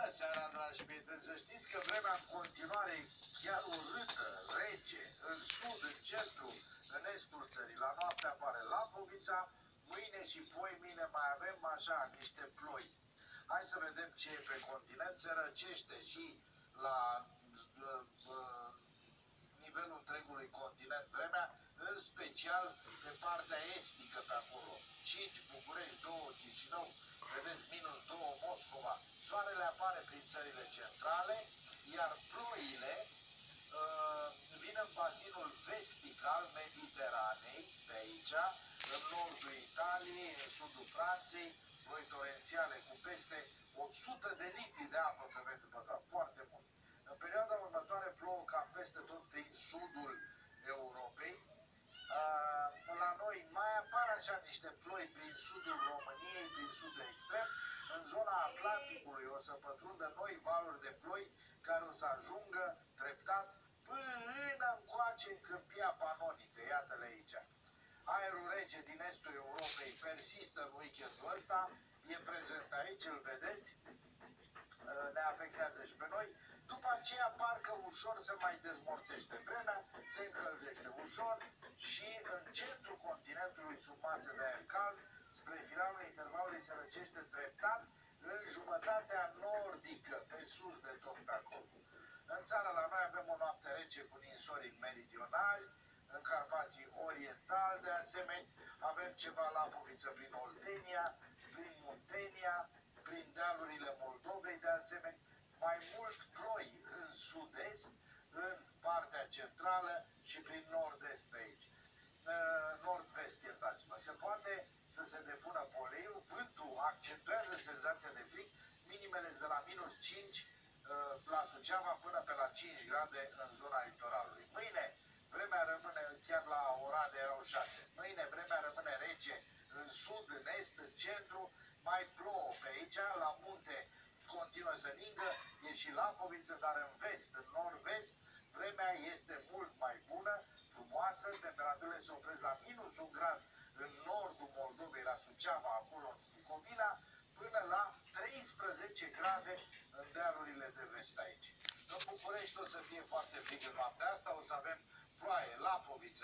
seara, dragi prieteni, să știți că vremea în continuare e chiar urâtă, rece, în sud, în centru, în estul țării. La noapte apare Lapovița, mâine și poimâine mai avem așa niște ploi. Hai să vedem ce e pe continent. Se răcește și la nivelul întregului continent vremea, în special pe partea estică pe acolo. 5 București, 2 Chișinău, vedeți, -2 Moscova. Soarele apare prin țările centrale, iar ploile vin în bazinul vestic al Mediteranei, pe aici, în nordul Italiei, în sudul Franței, ploi torențiale cu peste 100 de litri de apă pe metru pătrat, foarte mult. În perioada următoare plouă cam peste tot prin sudul Europei. La noi mai apar așa niște ploi prin sudul României, prin sudul extrem. În zona Atlanticului o să pătrundă noi valuri de ploi care o să ajungă treptat până încoace în câmpia panonică. Iată-le aici. Aerul rece din estul Europei persistă în weekendul ăsta. E prezent aici, îl vedeți? Ne afectează și pe noi. După aceea parcă ușor se mai dezmorțește vremea, se încălzește ușor și în centrul continentului sub masă de aer cald, spre finalul intervalului se răcește treptat în jumătatea nordică, pe sus de tot pe acolo. În țară la noi avem o noapte rece cu ninsorii meridionali, în Carpații orientali, de asemenea avem ceva Lapoviță prin Oltenia, prin Muntenia, prin dealurile Moldovei, de asemenea, mai mult ploi în sud-est, în partea centrală și prin nord-est pe aici. Nord-vest, iertați-mă. Se poate să se depună poleiul, vântul accentuează senzația de frig, minimele de la -5 la Suceava până pe la 5 grade în zona litoralului. Mâine vremea rămâne, chiar la Oradea erau 6, mâine vremea rămâne rece în sud, în est, în centru, mai plouă pe aici, la munte continuă să ningă, e și Lapoviță, dar în vest, în nord-vest, vremea este mult mai bună, frumoasă, temperaturile se opresc la -1 grad în nordul Moldovei, la Suceava, acolo în Bucovina, până la 13 grade în dealurile de vest aici. În București o să fie foarte frig în noaptea asta, o să avem ploaie, Lapoviță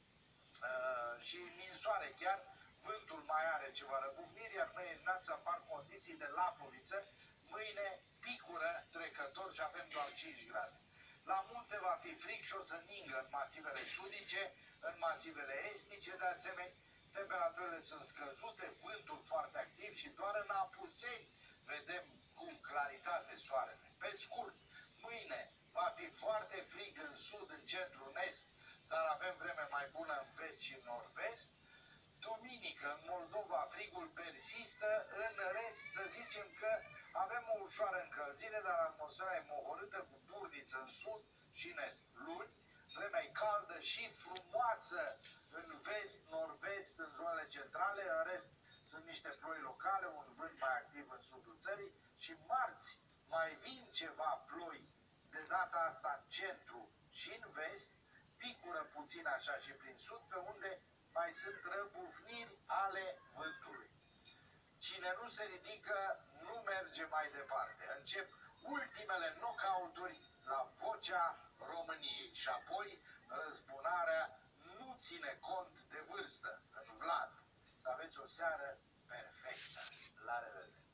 și ninsoare chiar, vântul mai are ceva răbufniri, iar noi dimineața apar condiții de Lapoviță, mâine picură trecător și avem doar 5 grade. La munte va fi frig și o să ningă în masivele sudice, în masivele estice, de asemenea, temperaturile sunt scăzute, vântul foarte activ și doar în Apuseni vedem cu claritate soarele. Pe scurt, mâine va fi foarte frig în sud, în centru, în est, dar avem vreme mai bună în vest și în nord-vest. Duminică, în Moldova, frigul persistă, în rest să zicem că avem o ușoară încălzire, dar atmosfera e mohorâtă cu burniță în sud și în est. Luni, vremea e caldă și frumoasă în vest, nord-vest, în zonele centrale, în rest sunt niște ploi locale, un vânt mai activ în sudul țării și marți mai vin ceva ploi, de data asta în centru și în vest, picură puțin așa și prin sud, pe unde mai sunt răbufniri ale vântului. Cine nu se ridică, nu merge mai departe. Încep ultimele knockout-uri la Vocea României și apoi răzbunarea nu ține cont de vârstă în Vlad. Să aveți o seară perfectă. La revedere!